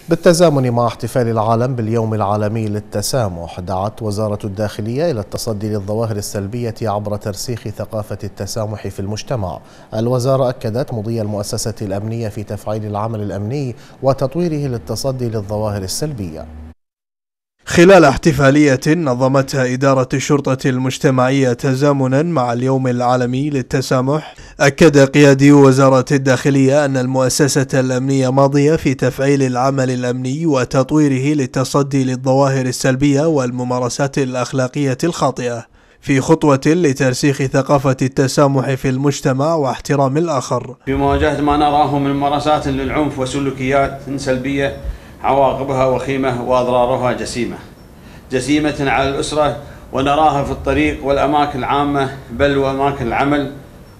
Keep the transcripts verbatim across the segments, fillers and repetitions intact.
بالتزامن مع احتفال العالم باليوم العالمي للتسامح، دعت وزارة الداخلية إلى التصدي للظواهر السلبية عبر ترسيخ ثقافة التسامح في المجتمع. الوزارة أكدت مضي المؤسسة الأمنية في تفعيل العمل الأمني وتطويره للتصدي للظواهر السلبية. خلال احتفالية نظمتها إدارة الشرطة المجتمعية تزامنا مع اليوم العالمي للتسامح، أكد قيادي وزارة الداخلية أن المؤسسة الأمنية ماضية في تفعيل العمل الأمني وتطويره للتصدي للظواهر السلبية والممارسات الأخلاقية الخاطئة، في خطوة لترسيخ ثقافة التسامح في المجتمع واحترام الآخر. في مواجهة ما نراه من ممارسات للعنف وسلوكيات سلبية عواقبها وخيمة وأضرارها جسيمة جسيمة على الأسرة، ونراها في الطريق والأماكن العامة بل وأماكن العمل،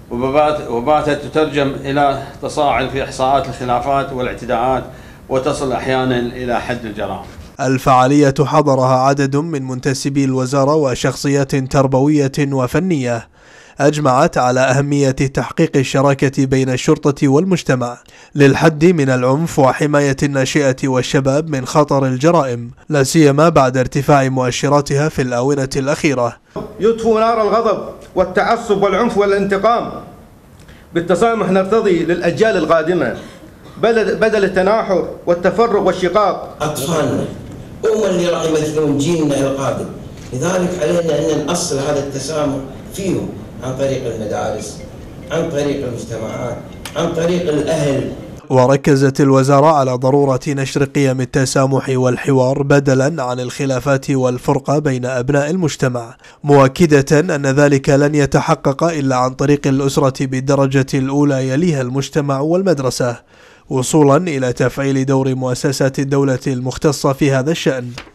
وباتت تترجم إلى تصاعد في إحصاءات الخلافات والاعتداءات وتصل أحيانا إلى حد الجرائم. الفعالية حضرها عدد من منتسبي الوزارة وشخصيات تربوية وفنية أجمعت على أهمية تحقيق الشراكة بين الشرطة والمجتمع للحد من العنف وحماية الناشئة والشباب من خطر الجرائم، لا سيما بعد ارتفاع مؤشراتها في الآونة الأخيرة. يطفئ نار الغضب والتعصب والعنف والانتقام. بالتسامح نرتضي للأجيال القادمة بدل التناحر والتفرق والشقاق. أطفالنا هم اللي راح يمثلون جيلنا القادم، لذلك علينا أن نأصل هذا التسامح فيهم عن طريق المدارس، عن طريق المجتمعات، عن طريق الأهل. وركزت الوزارة على ضرورة نشر قيم التسامح والحوار بدلا عن الخلافات والفرقة بين أبناء المجتمع، مؤكدة أن ذلك لن يتحقق إلا عن طريق الأسرة بالدرجة الأولى يليها المجتمع والمدرسة، وصولا إلى تفعيل دور مؤسسات الدولة المختصة في هذا الشأن.